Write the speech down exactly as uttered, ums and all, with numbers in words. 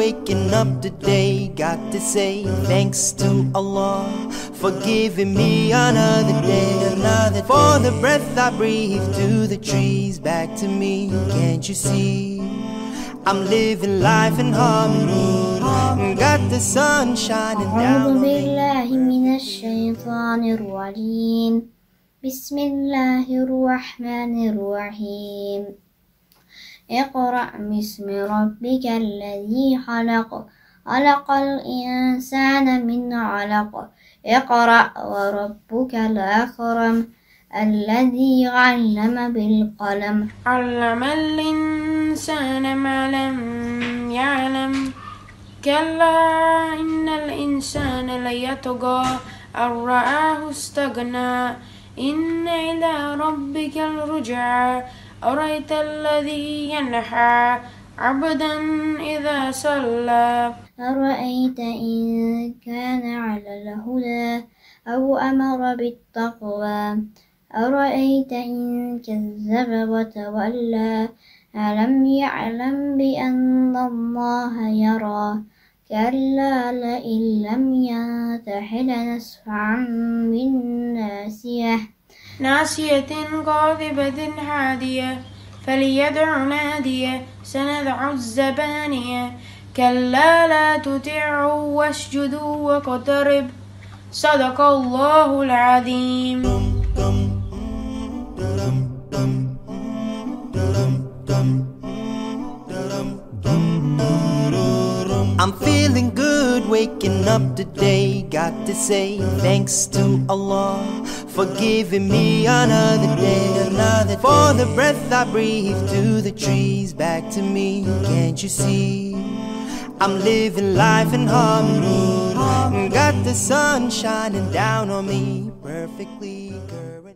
waking up today. Got to say thanks to Allah for giving me another day, another day. For the breath I breathe, to the trees, back to me. Can't you see? I'm living life in harmony. Got the sun shining down أعوذ on me. بالله من الشيطان الرجيم. بسم الله الرحمن الرحيم. اقرأ باسم ربك الذي خلق خلق الإنسان من علق. اقرأ وربك الأكرم الذي علم بالقلم علم الإنسان ما لم يعلم كلا إن الإنسان ليطغى أن رآه استغنى إن إلى ربك الرجعى أرأيت الذي ينحى عبدا إذا صلى أرأيت إن كان على الهدى أو أمر بالتقوى أرأيت إن كذب وتولى ألم يعلم بأن الله يرى كلا لئن لم ينته لنسفعا بالناصية ناصية كاذبة حادية فليدع نادية سندع الزبانية كلا لا تطعه واسجدوا واقترب صدق الله العظيم. I'm feeling good waking up today. Got to say thanks to Allah for giving me another day, another day. For the breath I breathe, to the trees, back to me. Can't you see? I'm living life in harmony. Got the sun shining down on me perfectly.